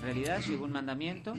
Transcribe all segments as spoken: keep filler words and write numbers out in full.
realidad llegó un mandamiento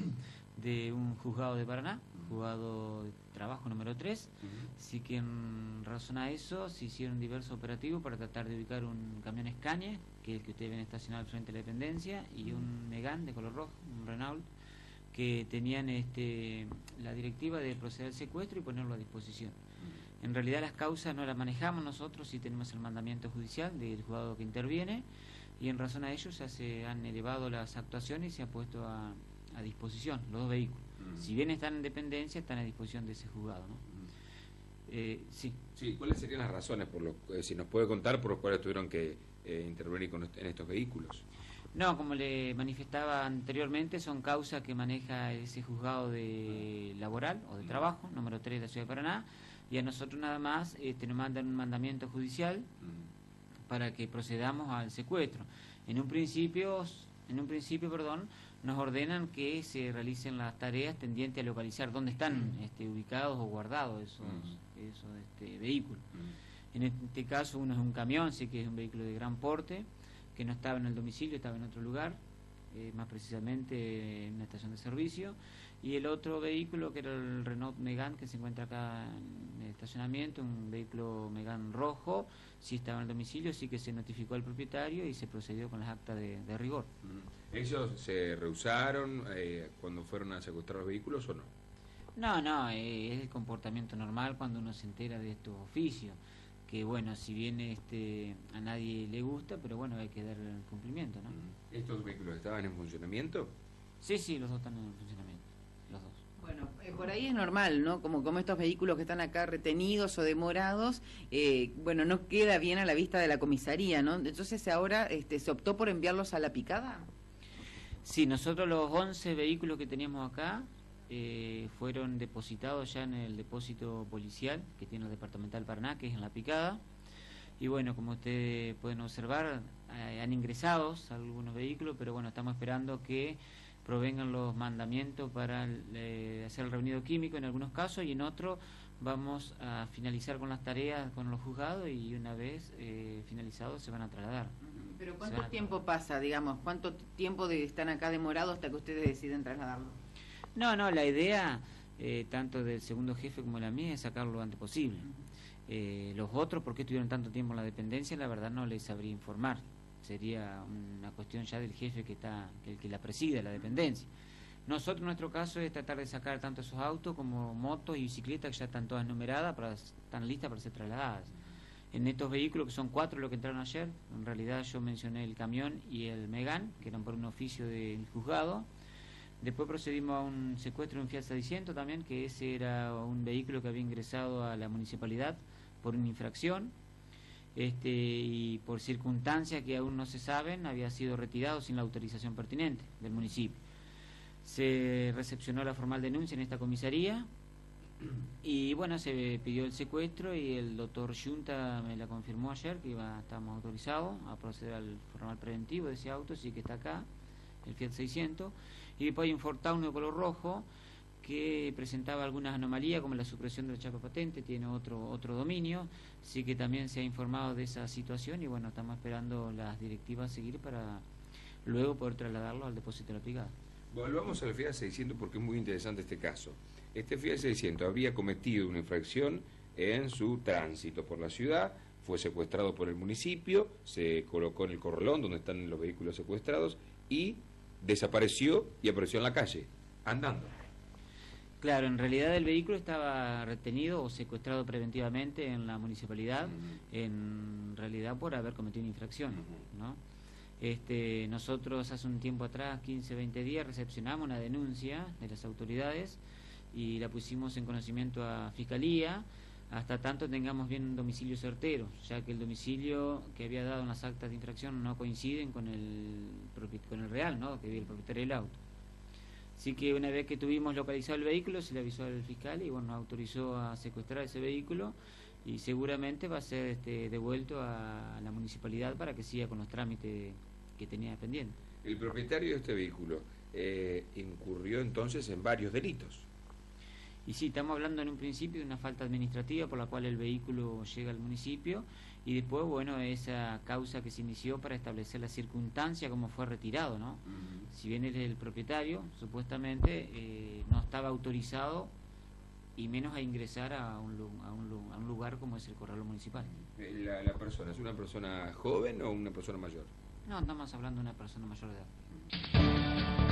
de un juzgado de Paraná, juzgado de trabajo número tres, así que en razón a eso se hicieron diversos operativos para tratar de ubicar un camión Scania, que es el que ustedes ven estacionado al frente de la dependencia, y un Megane de color rojo, un Renault, que tenían este, la directiva de proceder al secuestro y ponerlo a disposición. En realidad las causas no las manejamos nosotros, sí tenemos el mandamiento judicial del juzgado que interviene, y en razón a ello ya se han elevado las actuaciones y se han puesto a, a disposición los dos vehículos. Uh-huh. Si bien están en dependencia, están a disposición de ese juzgado, ¿no? Uh-huh. eh, sí. Sí, ¿cuáles serían las razones, por lo, eh, si nos puede contar, por las cuales tuvieron que eh, intervenir con, en estos vehículos? No, como le manifestaba anteriormente, son causas que maneja ese juzgado de laboral o de trabajo, número tres de la Ciudad de Paraná, y a nosotros nada más este, nos mandan un mandamiento judicial uh-huh. para que procedamos al secuestro. En un principio, en un principio, perdón, nos ordenan que se realicen las tareas tendientes a localizar dónde están uh-huh. este, ubicados o guardados esos, uh-huh. esos este, vehículos. Uh-huh. En este caso uno es un camión, sí que es un vehículo de gran porte, que no estaba en el domicilio, estaba en otro lugar, eh, más precisamente en una estación de servicio, y el otro vehículo que era el Renault Megane, que se encuentra acá en el estacionamiento, un vehículo Megane rojo, sí estaba en el domicilio, sí que se notificó al propietario y se procedió con las actas de, de rigor. ¿Ellos se rehusaron eh, cuando fueron a secuestrar los vehículos o no? No, no, eh, es el comportamiento normal cuando uno se entera de estos oficios, que bueno, si bien este a nadie le gusta, pero bueno, hay que dar el cumplimiento, ¿no? ¿Estos vehículos estaban en funcionamiento? Sí, sí, los dos están en funcionamiento, los dos. Bueno, eh, por ahí es normal, ¿no? Como, como estos vehículos que están acá retenidos o demorados, eh, bueno, no queda bien a la vista de la comisaría, ¿no? Entonces ahora este, se optó por enviarlos a la picada. Sí, nosotros los once vehículos que teníamos acá eh, fueron depositados ya en el depósito policial que tiene el Departamental Paraná, que es en La Picada, y bueno, como ustedes pueden observar, eh, han ingresado algunos vehículos, pero bueno, estamos esperando que provengan los mandamientos para eh, hacer el reunido químico en algunos casos, y en otros vamos a finalizar con las tareas con los juzgados, y una vez eh, finalizados se van a trasladar. ¿Pero cuánto tiempo pasa, digamos? ¿Cuánto tiempo de, están acá demorados hasta que ustedes deciden trasladarlo? No, no, la idea, eh, tanto del segundo jefe como la mía, es sacarlo lo antes posible. Eh, los otros, ¿por qué estuvieron tanto tiempo en la dependencia? La verdad no les sabría informar. Sería una cuestión ya del jefe que está que el que la preside, la dependencia. Nosotros, en nuestro caso, es tratar de sacar tanto esos autos como motos y bicicletas que ya están todas numeradas, para, están listas para ser trasladadas. En estos vehículos, que son cuatro los que entraron ayer, en realidad yo mencioné el camión y el Megane, que eran por un oficio del juzgado. Después procedimos a un secuestro de un Fiat seiscientos también, que ese era un vehículo que había ingresado a la municipalidad por una infracción, este y por circunstancias que aún no se saben, había sido retirado sin la autorización pertinente del municipio. Se recepcionó la formal denuncia en esta comisaría y bueno, se pidió el secuestro, y el doctor Junta me la confirmó ayer que iba, estábamos autorizados a proceder al formal preventivo de ese auto, sí que está acá, el Fiat seiscientos, y después hay un Ford Taunus de color rojo que presentaba algunas anomalías como la supresión de la chapa patente, tiene otro otro dominio, sí que también se ha informado de esa situación, y bueno, estamos esperando las directivas a seguir para luego poder trasladarlo al depósito de La Picada. Volvamos al Fiat seiscientos porque es muy interesante este caso. Este Fiat seiscientos habría cometido una infracción en su tránsito por la ciudad, fue secuestrado por el municipio, se colocó en el corralón donde están los vehículos secuestrados y desapareció y apareció en la calle, andando. Claro, en realidad el vehículo estaba retenido o secuestrado preventivamente en la municipalidad, uh-huh. en realidad por haber cometido una infracción, uh-huh. ¿no? Este, nosotros hace un tiempo atrás, quince, veinte días, recepcionamos una denuncia de las autoridades y la pusimos en conocimiento a Fiscalía, hasta tanto tengamos bien un domicilio certero, ya que el domicilio que había dado en las actas de infracción no coinciden con el, con el real, ¿no?, que vive el propietario del auto. Así que una vez que tuvimos localizado el vehículo, se le avisó al fiscal y bueno, nos autorizó a secuestrar ese vehículo, y seguramente va a ser este, devuelto a la municipalidad para que siga con los trámites que tenía pendiente. El propietario de este vehículo eh, incurrió entonces en varios delitos. Y sí, estamos hablando en un principio de una falta administrativa por la cual el vehículo llega al municipio, Y después, bueno, esa causa que se inició para establecer la circunstancia como fue retirado, ¿no? Uh-huh. Si bien él es el propietario, supuestamente eh, no estaba autorizado y menos a ingresar a un, a un, a un lugar como es el corralón municipal. La, la persona, ¿es una persona joven o una persona mayor? No, estamos hablando de una persona mayor de edad.